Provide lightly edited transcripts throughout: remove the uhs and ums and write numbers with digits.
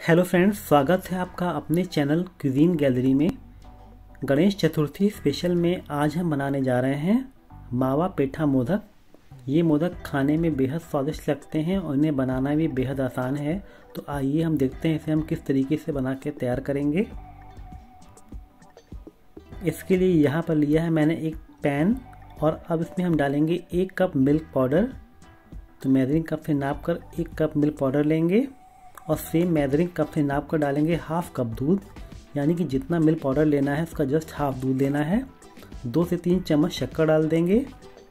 Hello friends, स्वागत है आपका अपने चैनल क्यूजीन गैलरी में। गणेश चतुर्थी स्पेशल में आज हम बनाने जा रहे हैं मावा पेठा मोदक। ये मोदक खाने में बेहद स्वादिष्ट लगते हैं और इन्हें बनाना भी बेहद आसान है। तो आइए हम देखते हैं इसे हम किस तरीके से बना के तैयार करेंगे। इसके लिए यहाँ पर लिया है मैंने एक पैन और अब इसमें हम डालेंगे 1 कप मिल्क पाउडर। तो मेजरिंग कप से नाप कर 1 कप मिल्क पाउडर लेंगे और सेम मेजरिंग कप से नाप कर डालेंगे हाफ कप दूध, यानी कि जितना मिल्क पाउडर लेना है उसका जस्ट हाफ दूध लेना है। 2 से 3 चम्मच शक्कर डाल देंगे।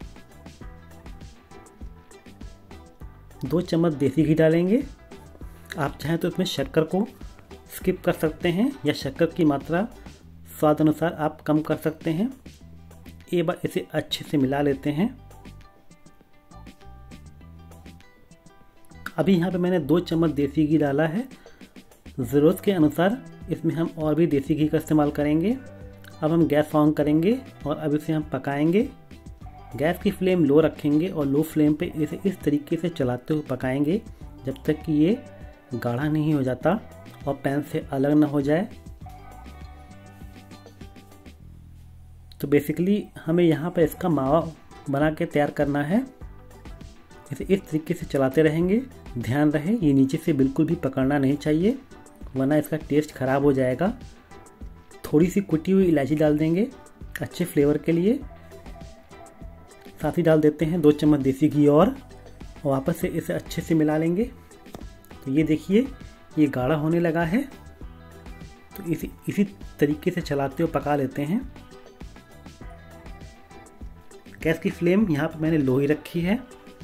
2 चम्मच देसी घी डालेंगे। आप चाहें तो इसमें शक्कर को स्किप कर सकते हैं या शक्कर की मात्रा स्वाद अनुसार आप कम कर सकते हैं। एक बार इसे अच्छे से मिला लेते हैं। अभी यहाँ पे मैंने 2 चम्मच देसी घी डाला है। ज़रूरत के अनुसार इसमें हम और भी देसी घी का इस्तेमाल करेंगे। अब हम गैस ऑन करेंगे और अब इसे हम पकाएंगे। गैस की फ्लेम लो रखेंगे और लो फ्लेम पे इसे इस तरीके से चलाते हुए पकाएंगे जब तक कि ये गाढ़ा नहीं हो जाता और पैन से अलग ना हो जाए। तो बेसिकली हमें यहाँ पर इसका मावा बना के तैयार करना है। इसे इस तरीके से चलाते रहेंगे। ध्यान रहे ये नीचे से बिल्कुल भी पकड़ना नहीं चाहिए, वरना इसका टेस्ट ख़राब हो जाएगा। थोड़ी सी कुटी हुई इलायची डाल देंगे अच्छे फ्लेवर के लिए। साथ ही डाल देते हैं 2 चम्मच देसी घी और वापस से इसे अच्छे से मिला लेंगे। तो ये देखिए ये गाढ़ा होने लगा है। तो इसी तरीके से चलाते हुए पका लेते हैं। गैस की फ्लेम यहाँ पर मैंने लो ही रखी है।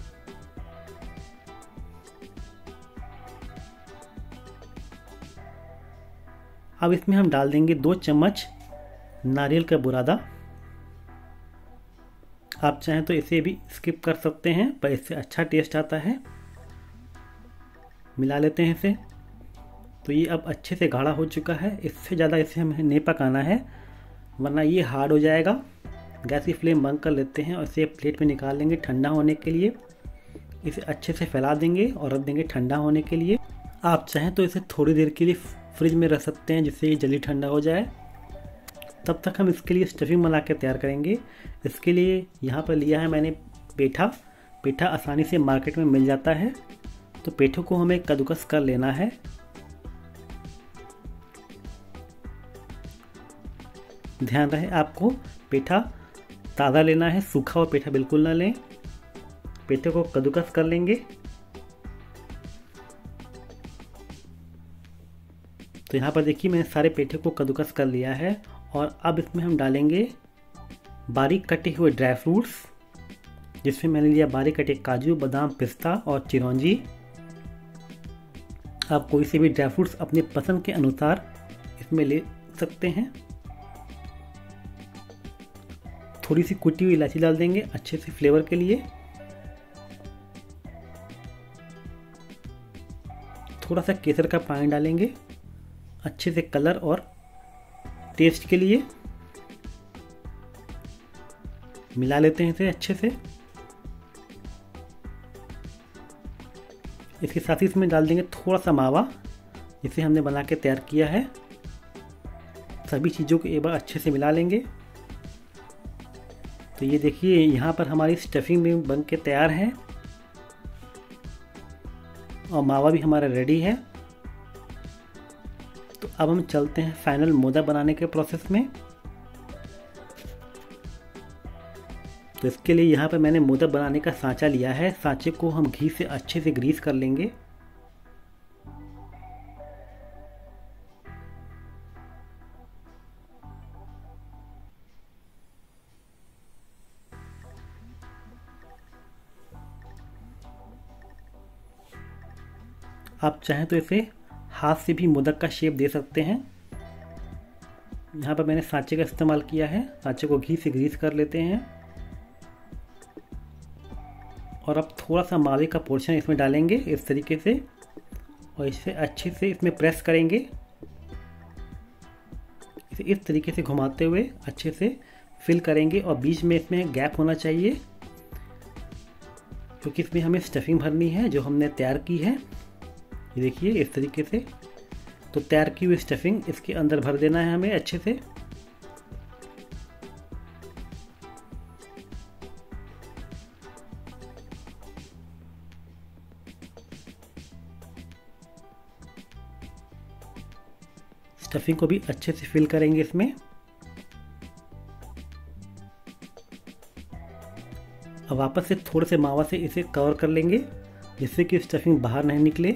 अब इसमें हम डाल देंगे 2 चम्मच नारियल का बुरादा। आप चाहें तो इसे भी स्किप कर सकते हैं, पर इससे अच्छा टेस्ट आता है। मिला लेते हैं इसे। तो ये अब अच्छे से गाढ़ा हो चुका है। इससे ज़्यादा इसे हमें नहीं पकाना है, वरना ये हार्ड हो जाएगा। गैस की फ्लेम बंद कर लेते हैं और इसे प्लेट में निकाल लेंगे ठंडा होने के लिए। इसे अच्छे से फैला देंगे और रख देंगे ठंडा होने के लिए। आप चाहें तो इसे थोड़ी देर के लिए फ्रिज में रख सकते हैं जिससे ये जल्दी ठंडा हो जाए। तब तक हम इसके लिए स्टफिंग बना के तैयार करेंगे। इसके लिए यहाँ पर लिया है मैंने पेठा। पेठा आसानी से मार्केट में मिल जाता है। तो पेठों को हमें कद्दूकस कर लेना है। ध्यान रहे आपको पेठा ताज़ा लेना है, सूखा हुआ पेठा बिल्कुल ना लें। पेठे को कद्दूकस कर लेंगे। तो यहाँ पर देखिए मैंने सारे पेठे को कद्दूकस कर लिया है और अब इसमें हम डालेंगे बारीक कटे हुए ड्राई फ्रूट्स, जिसमें मैंने लिया बारीक कटे काजू, बादाम, पिस्ता और चिरौंजी। आप कोई से भी ड्राई फ्रूट्स अपने पसंद के अनुसार इसमें ले सकते हैं। थोड़ी सी कुटी हुई इलायची डाल देंगे अच्छे से फ्लेवर के लिए। थोड़ा सा केसर का पानी डालेंगे अच्छे से कलर और टेस्ट के लिए। मिला लेते हैं इसे अच्छे से। इसके साथ ही इसमें डाल देंगे थोड़ा सा मावा, जिसे हमने बना के तैयार किया है। सभी चीज़ों को एक बार अच्छे से मिला लेंगे। तो ये देखिए यहाँ पर हमारी स्टफिंग भी बन के तैयार है और मावा भी हमारा रेडी है। तो अब हम चलते हैं फाइनल मोदक बनाने के प्रोसेस में। तो इसके लिए यहाँ पर मैंने मोदक बनाने का सांचा लिया है। सांचे को हम घी से अच्छे से ग्रीस कर लेंगे। आप चाहें तो इसे हाथ से भी मोदक का शेप दे सकते हैं। यहाँ पर मैंने सांचे का इस्तेमाल किया है। सांचे को घी से ग्रीस कर लेते हैं और अब थोड़ा सा मावे का पोर्शन इसमें डालेंगे इस तरीके से और इसे अच्छे से इसमें प्रेस करेंगे। इसे इस तरीके से घुमाते हुए अच्छे से फिल करेंगे और बीच में इसमें गैप होना चाहिए, क्योंकि इसमें हमें स्टफिंग भरनी है जो हमने तैयार की है। ये देखिए इस तरीके से तो तैयार की हुई स्टफिंग इसके अंदर भर देना है हमें अच्छे से। स्टफिंग को भी अच्छे से फिल करेंगे इसमें। अब वापस से थोड़े से मावा से इसे कवर कर लेंगे जिससे कि स्टफिंग बाहर नहीं निकले,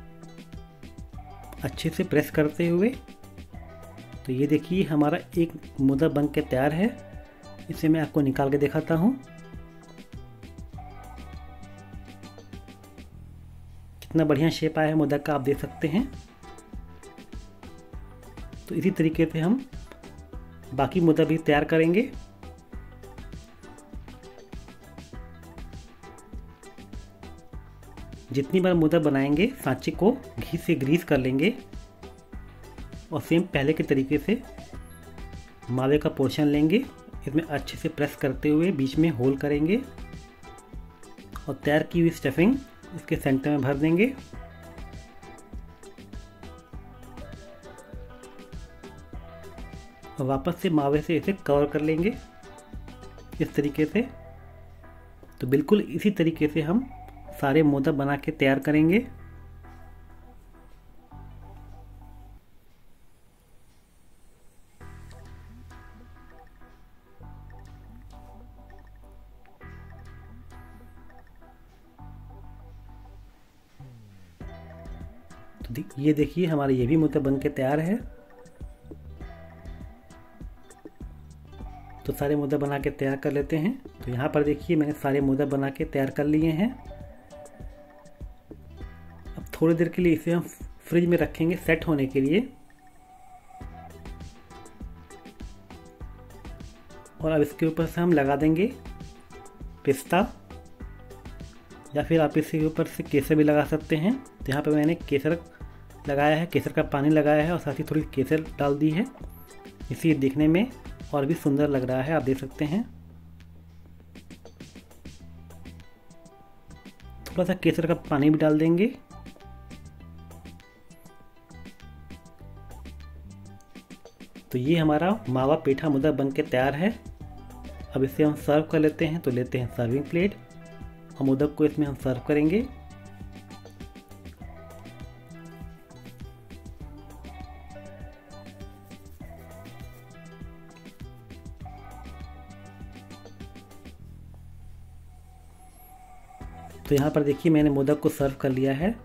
अच्छे से प्रेस करते हुए। तो ये देखिए हमारा एक मोदक बन के तैयार है। इसे मैं आपको निकाल के दिखाता हूँ। कितना बढ़िया शेप आया है मोदक का, आप देख सकते हैं। तो इसी तरीके से हम बाकी मोदक भी तैयार करेंगे। जितनी बार मोदक बनाएंगे सांचे को घी से ग्रीस कर लेंगे और सेम पहले के तरीके से मावे का पोर्शन लेंगे, इसमें अच्छे से प्रेस करते हुए बीच में होल करेंगे और तैयार की हुई स्टफिंग इसके सेंटर में भर देंगे। और वापस से मावे से इसे कवर कर लेंगे इस तरीके से। तो बिल्कुल इसी तरीके से हम सारे मोदक बना के तैयार करेंगे। तो ये देखिए हमारे ये भी मोदक बन के तैयार है। तो सारे मोदक बना के तैयार कर लेते हैं। तो यहाँ पर देखिए मैंने सारे मोदक बना के तैयार कर लिए हैं। अब थोड़ी देर के लिए इसे हम फ्रिज में रखेंगे सेट होने के लिए। और अब इसके ऊपर से हम लगा देंगे पिस्ता, या फिर आप इसके ऊपर से केसर भी लगा सकते हैं। तो यहाँ पर मैंने केसर लगाया है, केसर का पानी लगाया है और साथ ही थोड़ी केसर डाल दी है। इसी देखने में और भी सुंदर लग रहा है, आप देख सकते हैं। थोड़ा सा केसर का पानी भी डाल देंगे। तो ये हमारा मावा पेठा मोदक बन के तैयार है। अब इसे हम सर्व कर लेते हैं। तो लेते हैं सर्विंग प्लेट और मोदक को इसमें हम सर्व करेंगे। तो यहाँ पर देखिए मैंने मोदक को सर्व कर लिया है।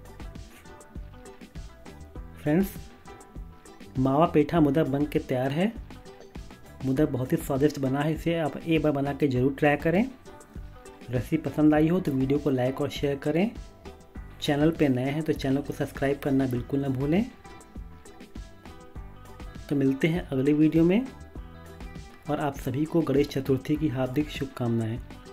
फ्रेंड्स, मावा पेठा मोदक बन के तैयार है। मोदक बहुत ही स्वादिष्ट बना है, इसे आप एक बार बना के ज़रूर ट्राई करें। रेसिपी पसंद आई हो तो वीडियो को लाइक और शेयर करें। चैनल पे नए हैं तो चैनल को सब्सक्राइब करना बिल्कुल ना भूलें। तो मिलते हैं अगले वीडियो में और आप सभी को गणेश चतुर्थी की हार्दिक शुभकामनाएं।